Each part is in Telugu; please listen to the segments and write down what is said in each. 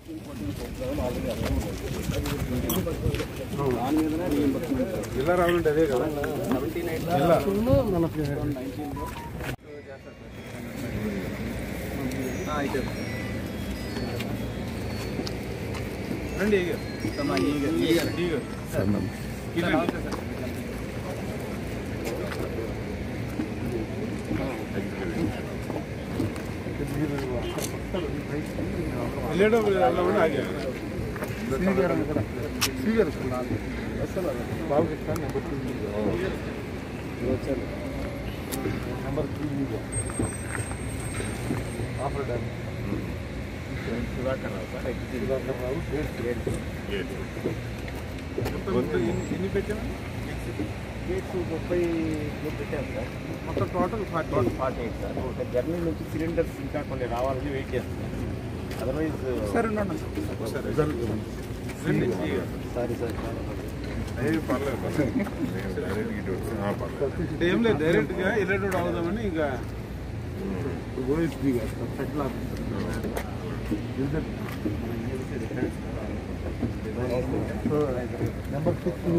జిల్లా రావాలంటే అదే కదా రండి ఎన్ని పెట్టాము గేట్స్ 30 పెట్టాము సార్ మొత్తం టోటల్ 48 సార్ జర్నీ నుంచి సిలిండర్స్ ఇంకా కొన్ని రావాలని వెయిట్ చేస్తున్నాం అదర్వైజ్ సార్ సారీ సార్ ఏం లేదు డైరెక్ట్గా ఇల్లెడ్ అవుదామని ఇంకా number 6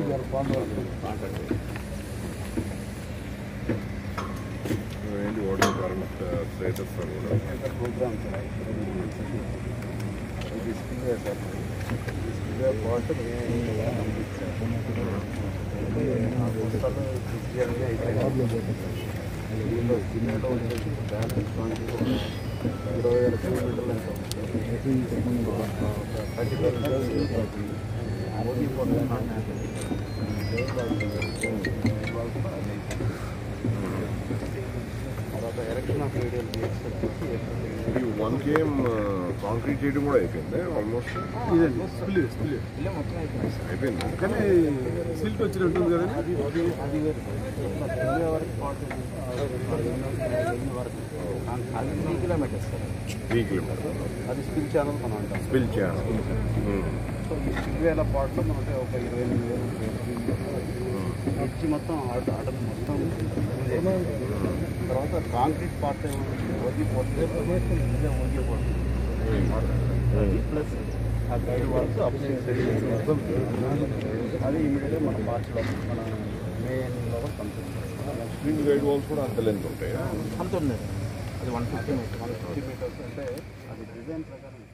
programme sir one km concrete చేయడం కూడా అయిపోయింది ఆల్మోస్ట్ అయిపోయింది కానీ సిల్క్ వచ్చినట్టుంది కదా అది 3 కిలోమీటర్స్ సార్ 3 కిలోమీటర్స్ అది స్పిల్ ఛానల్ మనం అంటాం స్పిల్ ఛానల్ సో ఈ 10,000 పార్ట్స్ మనకి ఒక 28,000 వచ్చి మొత్తం ఆర్డర్ మొత్తం తర్వాత కాంక్రీట్ పార్ట్ ఓగిపోతుంది ప్లస్ ఆ గైడ్ వాల్స్ అది ఇమీడియట్గా మన పార్ట్స్లో మన మే ఎండింగ్లో కూడా కంప్లీట్ స్ప్రింగ్ గైడ్ వాల్స్ కూడా అంత లెంత్ ఉంటాయి అంత ఉంది అది 150 మీటర్స్ అంటే అది డిజైన్ ప్రకారం